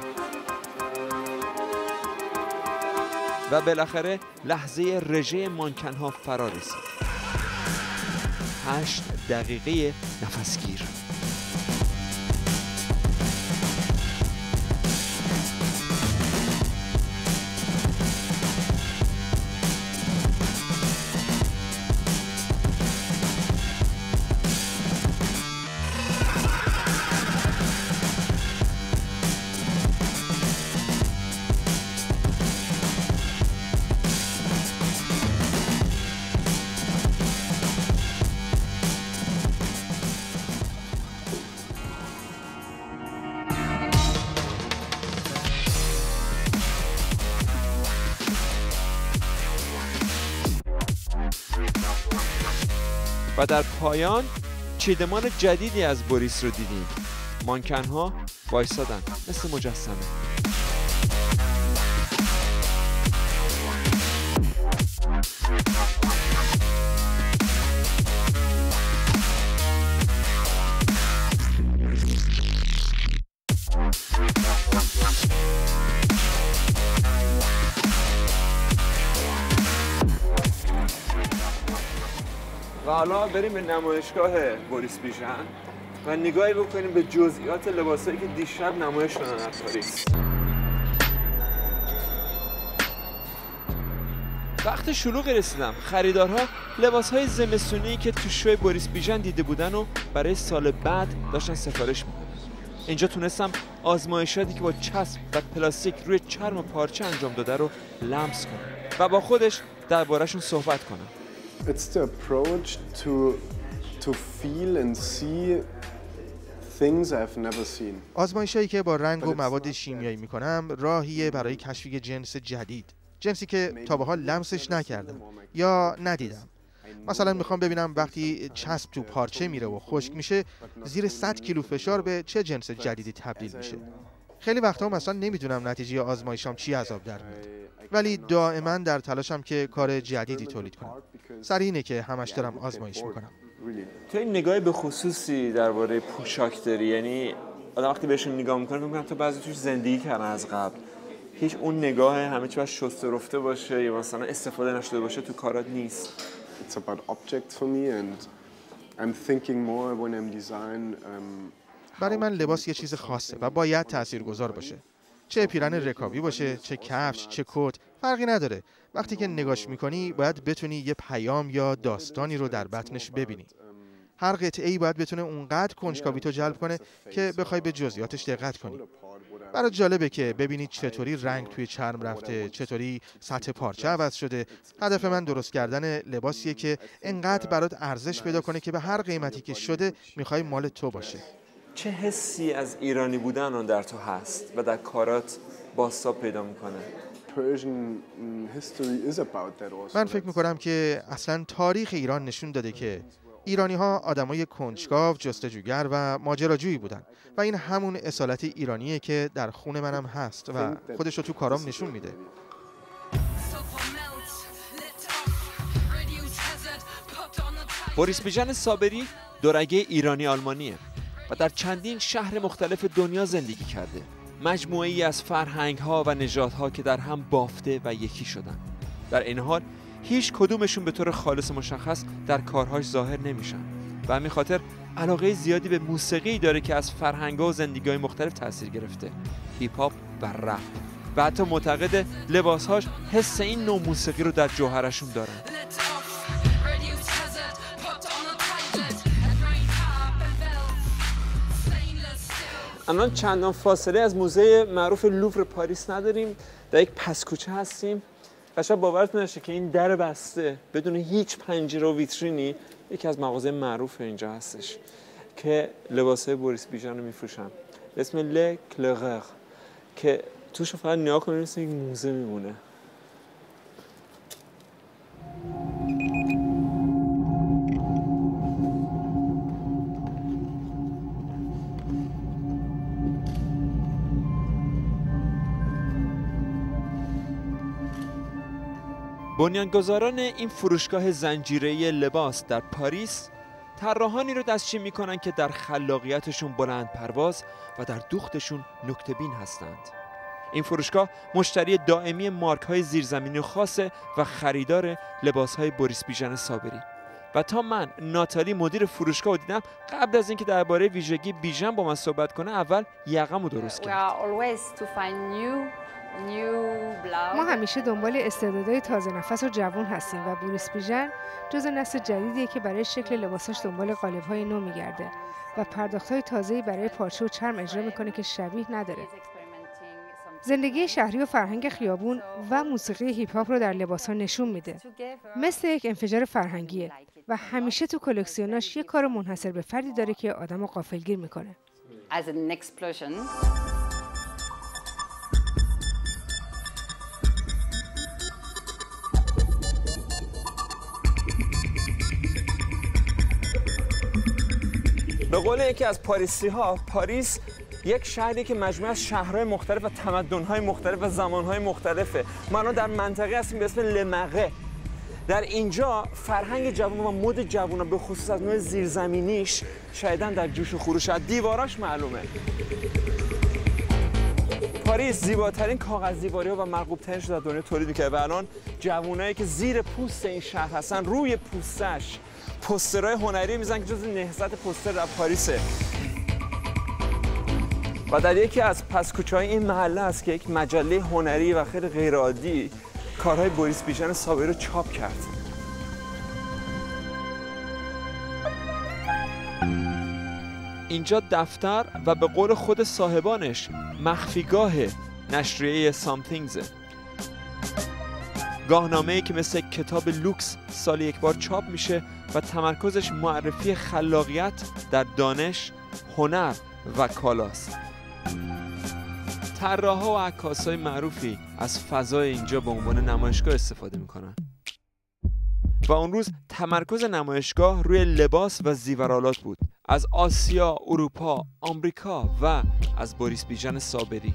و بالاخره لحظه رژه مانکن‌ها فرا رسید. هشت دقیقه نفسگیر. و در پایان چیدمان جدیدی از بوریس رو دیدیم. مانکن‌ها وایسادن مثل مجسمه. و حالا بریم به نمایشگاه بوریس بیژن و نگاهی بکنیم به جزئیات لباسایی که دیشب نمایش شدن در پاریس. وقت شلوغی رسیدم. خریدارها لباسهای زمستونی که تو شو بوریس بیژن دیده بودن و برای سال بعد داشتن سفارش می‌دادن. اینجا تونستم آزمایشاتی که با چسب و پلاستیک روی چرم و پارچه انجام داده رو لمس کنم و با خودش درباره‌شون صحبت کنم. It's the approach to to feel and see things I've never seen. آزمایشایی که با رنگ و مواد شیمیایی میکنم راهیه برای کشف جنس جدید، جنسی که تا به حال لمسش نکردم یا ندیدم. مثلا میخوام ببینم وقتی چسب تو پارچه میره و خشک میشه زیر صد کیلو فشار به چه جنس جدیدی تبدیل میشه. خیلی وقتا مثلا نمیدونم نتیجه آزمایشام چی عذاب در میاد، ولی دائما در تلاشم که کار جدیدی تولید کنم. سر اینه که همش دارم آزمایش میکنم. تو این نگاه به خصوصی درباره پوشاک داری؟ یعنی آدم وقتی بهشون نگاه میکنه میگم تو بعضی توش زندگی کردن از قبل، هیچ اون نگاه همه چی باید شسته رفته باشه یا مثلا استفاده نشده باشه تو کارات نیست. It's about objects for me and I'm thinking more when I'm design. Um, برای من لباس یه چیز خاصه و باید تاثیرگذار باشه. چه پیرن رکابی باشه، چه کفش، چه کت، فرقی نداره. وقتی که نگاش میکنی باید بتونی یه پیام یا داستانی رو در بطنش ببینی. هر قطعه‌ای باید بتونه اونقدر کنجکاوی تو جلب کنه که بخوای به جزئیاتش دقت کنی. برات جالبه که ببینید چطوری رنگ توی چرم رفته، چطوری سطح پارچه عوض شده. هدف من درست کردن لباسیه که انقدر برات ارزش پیدا کنه که به هر قیمتی که شده میخوای مال تو باشه. چه حسی از ایرانی بودن اون در تو هست و در کارات بازتاب پیدا میکنه؟ من فکر میکنم که اصلا تاریخ ایران نشون داده که ایرانی ها آدمای کنجکاو، جستجوگر و ماجراجویی بودن و این همون اصالت ایرانیه که در خون منم هست و خودش رو تو کارام نشون میده. بوریس بیژن صابری دورگه ایرانی آلمانیه و در چندین شهر مختلف دنیا زندگی کرده. مجموعه ای از فرهنگ ها و نژادها که در هم بافته و یکی شدن. در این حال هیچ کدومشون به طور خالص مشخص در کارهاش ظاهر نمیشن و همین خاطر علاقه زیادی به موسیقی داره که از فرهنگ‌ها و زندگی‌های مختلف تاثیر گرفته. هیپ هاپ و رپ و حتی معتقد لباسهاش حس این نوع موسیقی رو در جوهرشون دارن. الان چندان فاصله از موزه معروف لوور پاریس نداریم، در یک پسکوچه هستیم. قشنگ باورتون نشه که این در بسته بدون هیچ پنجره و ویترینی یکی از مغازه معروف اینجا هستش که لباسای بوریس بیژن رو میفروشن به اسم ل کلغر که توش فقط نگاه کنید مثل یک موزه میمونه. بنیانگذاران این فروشگاه زنجیره‌ای لباس در پاریس طراحانی رو دستچین میکنن که در خلاقیتشون بلند پرواز و در دوختشون نکته‌بین هستند. این فروشگاه مشتری دائمی مارک‌های زیرزمینی خاصه و خریدار لباس‌های بوریس بیژن صابری. و تا من ناتالی مدیر فروشگاه رو دیدم، قبل از اینکه درباره ویژگی بیژن با من صحبت کنه اول یقه‌مو درست کرد. ما همیشه دنبال استعدادهای تازه نفس و جوان هستیم و بوریس بیژن جزو نسل جدیدیه که برای شکل لباساش دنبال قالب‌های نو میگرده و پرداخت‌های تازه‌ای برای پارچه و چرم اجرا میکنه که شبیه نداره. زندگی شهری و فرهنگ خیابون و موسیقی هیپ هاپ رو در لباس‌ها نشون میده. مثل یک انفجار فرهنگیه و همیشه تو کلکسیوناش یک کار منحصر به فردی داره که آدمو غافلگیر میکنه. به قول یکی از پاریسی ها، پاریس یک شهری که مجموعه از شهرهای مختلف و تمدن‌های مختلف و زمان‌های مختلفه. ما الان در منطقه هستیم به اسم لمغه. در اینجا فرهنگ جوان و مد جوان به خصوص از نوع زیرزمینیش شایداً در جوش و خروش، از دیواراش معلومه. پاریس زیباترین کاغذ دیواری‌ها و مرغوب‌ترینش در دنیا تولید می‌کنه و الان جوانایی که زیر پوست این شهر هستن روی پوستش پوسترهای هنری میزنن که جزو نهضت پوستر در پاریسه. و در یکی از پسکوچه‌های این محله است که یک مجله هنری و خیلی غیرعادی کارهای بوریس بیژن صابری رو چاپ کرد. اینجا دفتر و به قول خود صاحبانش مخفیگاه نشریه سامثینگزه. گاهنامه‌ای که مثل کتاب لوکس سال یک بار چاپ میشه و تمرکزش معرفی خلاقیت در دانش، هنر و کالاست. طراحا و عکاسای معروفی از فضای اینجا به عنوان نمایشگاه استفاده میکنن. و اون روز تمرکز نمایشگاه روی لباس و زیورآلات بود، از آسیا، اروپا، آمریکا و از بوریس بیژن صابری.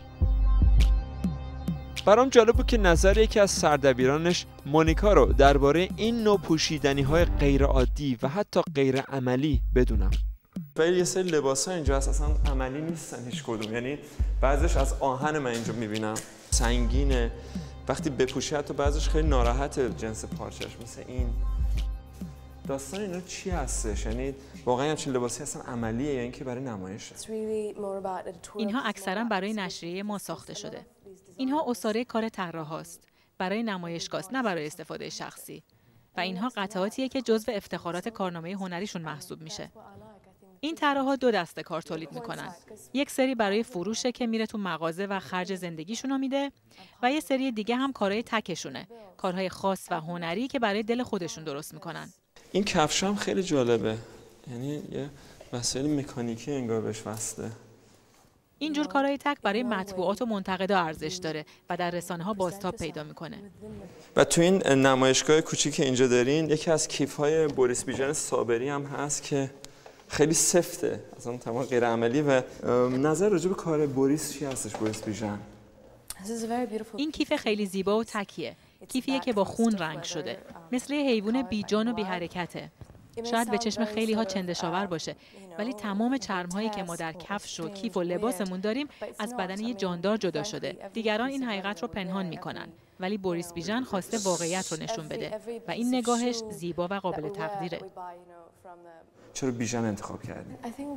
برام جالب بود که نظر یکی از سردبیرانش مونیکا رو درباره این نوع پوشیدنی‌های غیر عادی و حتی غیر عملی بدونم. ولی یه سری لباس‌ها اینجا هست اصلا عملی نیستن هیچ کدوم، یعنی بعضیش از آهن من اینجا می‌بینم سنگینه، وقتی بپوشی حتی بعضیش خیلی ناراحته جنس پارچه‌اش. مثل این داستان اینا چی هستش؟ یعنی واقعا همچین لباسی اصلا عملیه یا اینکه برای نمایشه؟ اینها اکثرا برای نشریه ما ساخته شده. اینها اساره کار طراحاست، برای نمایشگاه است، نه برای استفاده شخصی. و اینها قطعاتیه که جزو افتخارات کارنامه هنریشون محسوب میشه. این طراحا دو دسته کار تولید میکنن. یک سری برای فروشه که میره تو مغازه و خرج زندگیشون رو میده و یه سری دیگه هم کارهای تکشونه، کارهای خاص و هنری که برای دل خودشون درست میکنن. این کفش هم خیلی جالبه، یعنی یه مسائل مکانیکی انگار بهش وصله. اینجور کارهای تک برای مطبوعات و منتقدا ارزش داره و در رسانه ها بازتاب پیدا میکنه. و تو این نمایشگاه کوچیک که اینجا دارین، یکی از کیف‌های بوریس بیژن صابری هم هست که خیلی سفته، اصلا تمام غیر عملی. و نظر راجع به کار بوریس چی هستش؟ بوریس بیژن این کیف خیلی زیبا و تکیه. کیفیه که با خون رنگ شده، مثل یه حیوان بیجان و بی حرکته. شاید به چشم خیلی ها چندشاور باشه، ولی تمام چرم‌هایی که ما در کفش و کیف و لباسمون داریم از بدن یه جاندار جدا شده. دیگران این حقیقت رو پنهان میکنن، ولی بوریس بیژن خواسته واقعیت رو نشون بده و این نگاهش زیبا و قابل تقدیره. چرا بیژن انتخاب کردی؟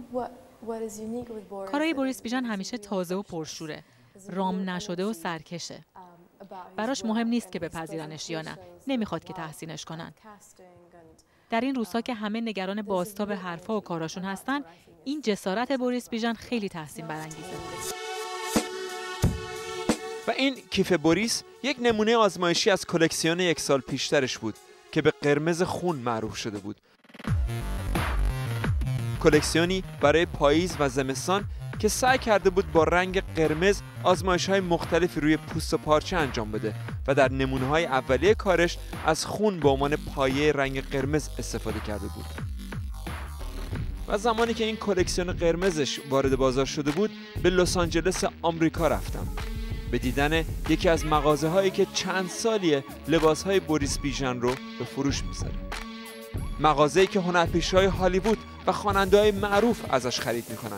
کارهای بوریس بیژن همیشه تازه و پرشوره، رام نشده و سرکشه. براش مهم نیست که بپذیرنش یا نه، نمیخواد که تحسینش کنن. در این روزها که همه نگران بازتاب حرفا و کاراشون هستن، این جسارت بوریس بیژن خیلی تحسین برانگیزه. و این کیف بوریس یک نمونه آزمایشی از کلکسیون یک سال پیشترش بود که به قرمز خون معروف شده بود. کلکسیونی برای پاییز و زمستان که سعی کرده بود با رنگ قرمز آزمایش‌های مختلفی روی پوست و پارچه انجام بده و در نمونه‌های اولیه کارش از خون به عنوان پایه رنگ قرمز استفاده کرده بود. و زمانی که این کلکسیون قرمزش وارد بازار شده بود، به لس آنجلس آمریکا رفتم به دیدن یکی از مغازه‌هایی که چند سالیه لباس‌های بوریس بیژن رو به فروش می‌ذاره. مغازه‌ای که هنرپیشه‌های هالیوود و خواننده‌های معروف ازش خرید می‌کنن.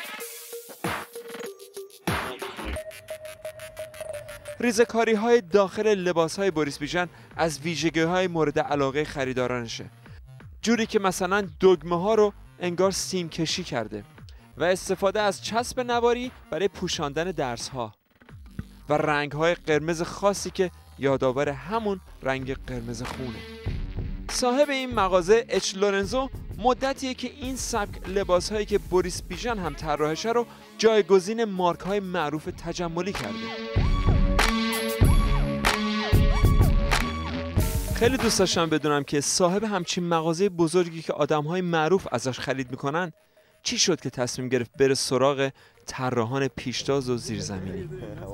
ریزه‌کاری‌های داخل لباس‌های بوریس بیژن از ویژگی‌های مورد علاقه خریدارانشه. جوری که مثلا دگمه‌ها رو انگار سیم کشی کرده و استفاده از چسب نواری برای پوشاندن درس‌ها و رنگ‌های قرمز خاصی که یادآور همون رنگ قرمز خونه. صاحب این مغازه اچ لورنزو مدتیه که این سبک لباس‌هایی که بوریس بیژن هم طراحشه رو جایگزین مارک‌های معروف تجملی کرده. خیلی دوست داشتم بدونم که صاحب همچین مغازه بزرگی که آدم‌های معروف ازش خرید میکنن چی شد که تصمیم گرفت بره سراغ طراحان پیشتاز و زیرزمینی.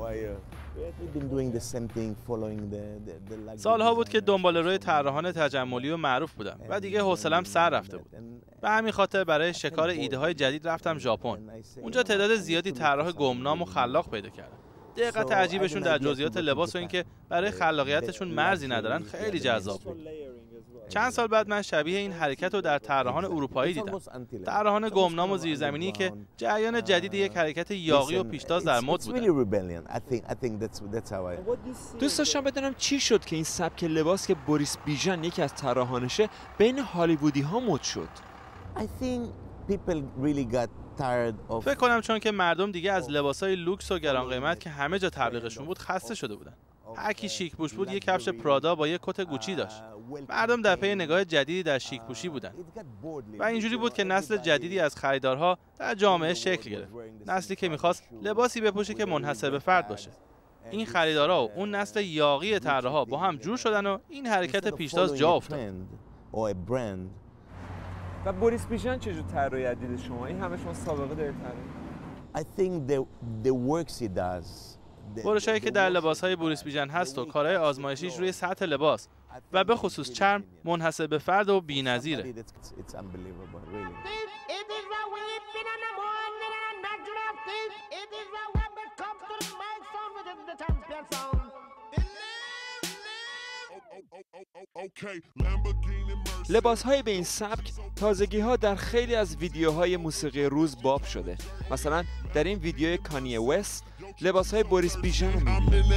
سالها بود که دنبال روی طراحان تجملی و معروف بودم و دیگه حوصله‌ام سر رفته بود. به همین خاطر برای شکار ایده های جدید رفتم ژاپن. اونجا تعداد زیادی طراح گمنام و خلاق پیدا کردم. دقت عجیبشون در جزئیات لباس و اینکه برای خلاقیتشون مرزی ندارن خیلی جذاب بود. چند سال بعد من شبیه این حرکت رو در طراحان اروپایی دیدم. طراحان گمنام و زیرزمینی که جریان جدید یک حرکت یاغی و پیشتاز در مد بودن. دوست داشتم بدونم چی شد که این سبک لباس که بوریس بیژن یکی از طراحانشه بین هالیوودی ها مد شد. فکر کنم چون که مردم دیگه از لباسای لوکس و گران قیمت که همه جا تبلیغشون بود خسته شده بودن. هر کی شیک پوش بود یک کفش پرادا با یک کت گوچی داشت. مردم در پی نگاه جدیدی در شیک پوشی بودن. و اینجوری بود که نسل جدیدی از خریدارها در جامعه شکل گرفت. نسلی که می‌خواست لباسی بپوشه که منحصر به فرد باشه. این خریدارها و اون نسل یاغی طراحا با هم جور شدن و این حرکت پیشتاز جا افتاد. و بوریس بیژن چه جور طراحی دید شما؟ این همه شما سابقه دارید طراحی. برشایی که در لباس‌های بوریس بیژن هست و کارهای آزمایشیش روی سطح لباس و به خصوص چرم منحصر به فرد و بی‌نظیره. لباس‌های به این سبک تازگی‌ها در خیلی از ویدیوهای موسیقی روز باب شده. مثلا در این ویدیوی کانیه وست لباسهای بوریس بیژن رو می‌بینیم.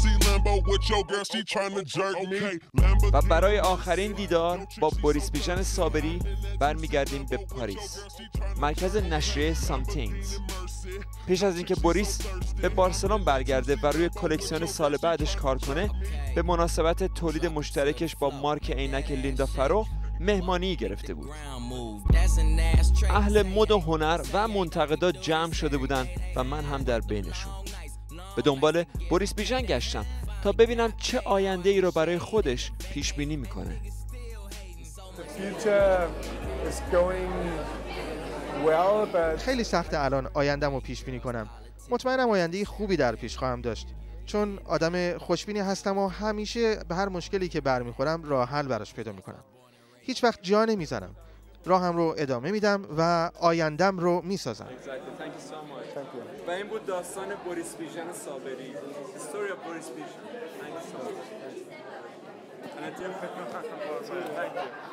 و برای آخرین دیدار با بوریس بیژن صابری برمیگردیم به پاریس، مرکز نشریه سامثینگز. پیش از اینکه بوریس به بارسلون برگرده و روی کلکسیون سال بعدش کار کنه، به مناسبت تولید مشترکش با مارک عینک لیندا فرو مهمانی گرفته بود. اهل مد و هنر و منتقدا جمع شده بودند و من هم در بینشون. به دنبال بوریس بیژن گشتم تا ببینم چه آینده ای رو برای خودش پیش بینی میکنه. خیلی سخته الان آینده‌مو پیش بینی کنم. مطمئنم آینده خوبی در پیش خواهم داشت، چون آدم خوشبینی هستم و همیشه به هر مشکلی که برمیخورم راه حل براش پیدا میکنم. هیچ وقت جا نمیزنم. راهم رو ادامه میدم و آیندم رو میسازم. و این بود داستان بوریس بیژن صابری. Story of Boris Bijan. Thank you so much.